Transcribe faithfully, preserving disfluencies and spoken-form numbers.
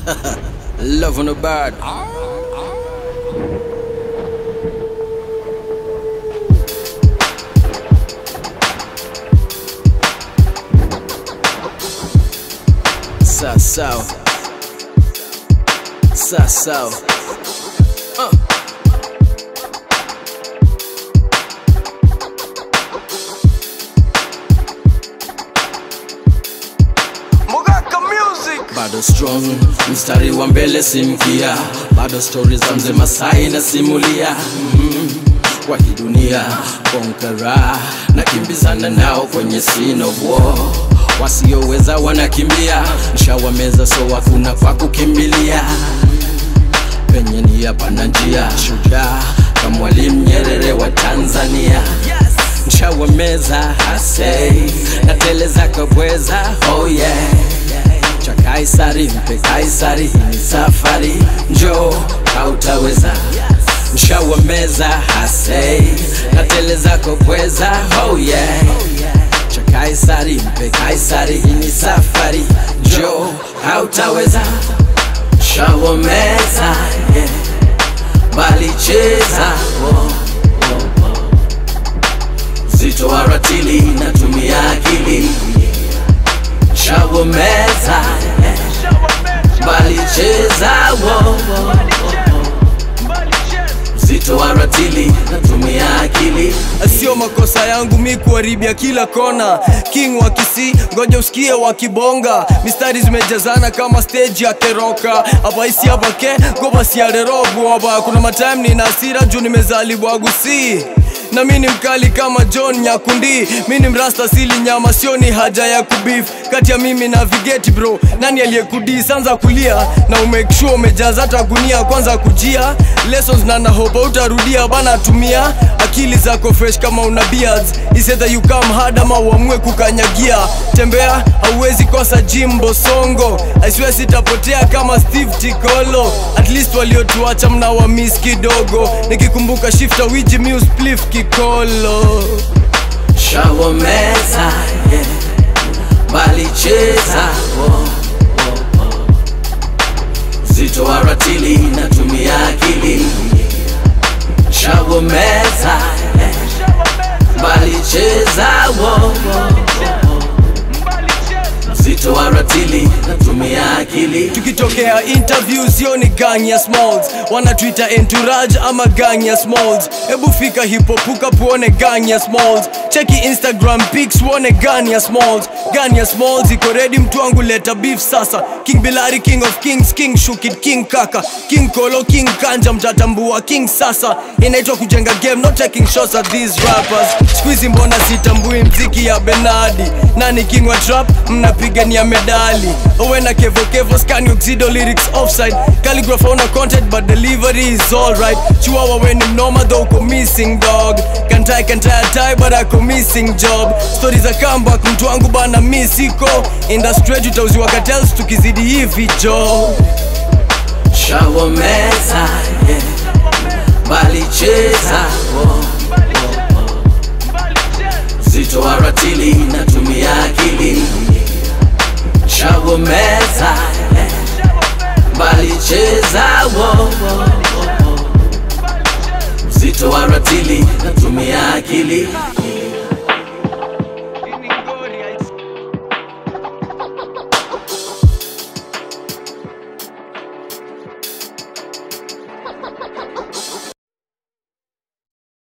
Love on the bird. Sa sao, sa sao. Uh. MOGAKA music. Bado strong, mstari wa mbele simkia. Bado stories za mzee Masai na simulia. mm. Kwa hii dunia bonkara, nakimbizana nao kwenye scene of war. Wasioweza wanakimbia, nishawameza so hakuna pa kukimbilia. Penye ni hapa na njia, shujaa kama Mwalimu Nyerere wa Tanzania. Nishawameza hasei, nateleza kabweza, oh yeah. Cha Kaisari mpe Kaisari, hii ni safari, njoo hautaweza. Nishawameza hasei, nateleza kabweza, oh yeah. Cha Kaisari mpe Kaisari, hii ni safari, njoo hautaweza. Nishawameza, yeah. Mbali cheza, oh, oh, oh. Zito wa ratili, natumia akili. Nishawameza, yeah. Mbali cheza, oh, oh, oh. Zito wa ratili, natumia akili. Sio makosa yangu mi kuharibia kila kona. King wa Kisii, ngoja usikie wakibonga. Mistari zimejazana kama stage ya keroka. Hapa isi hapa ke, goba si aderobu. Hapa kuna matime ni nasira juu nimezalibwa Gusii. Na mini mkali kama John Nyakundi. Mini mrasta sili nyama, sio ni haja ya kubif. Kati ya mimi na Vigeti bro, nani aliyekudi sanza kulia. Na umake sure umejaza hata gunia kwanza kujia. Lessons na na hope utarudia bana, tumia akili zako fresh kama una beards. Is either you come hard ama uamue kukanyagia. Tembea hauwezi kosa Jimbo Songo. I swear sitapotea kama Steve Tikolo. At least waliotuacha mna wa miss kidogo. Nikikumbuka shifter wiji muse spliff kikolo. Nishawameza, yeah. Mbali cheza, oh, oh, oh. Zito wa ratili, natumia akili. Nishawameza, yeah. Mbali cheza, oh, oh, oh. Zito wa ratili, natumia akili. Tukitokea interviews yo ni gang ya Smallz. Wana Twitter entourage ama gang ya Smallz. Ebu fika hipopuka puone gang ya Smallz. Cheki Instagram pics uone gang ya Smallz. Gang ya Smallz iko ready, mtu wangu leta beef sasa. King Bilari, king of kings, king Shukit, king Kaka, king Kolo, king Kanja, mtatambua king sasa. Inaitwa kujenga game, not taking shots at these rappers. Squeezy mbona sitambui mziki ya Benadi. Nani king wa trap, mnapigania medali. Owe na kevo kevo, scan oxido lyrics offside. Calligraph on a content but delivery is alright. Chihuahua when him normal though ko missing dog. Can't tie, can't tie, tie but I ko missing job. Stories a comeback, mtu wangu bana misiko. Industry tutauziwa cartels tukizidi hivi jo. Nishawameza, yeah. Mbali cheza, oh, oh, oh. Zito wa ratili, natumia akili. Nishawameza, yeah. Mbali cheza, oh, oh, oh. Zito wa ratili, natumia akili.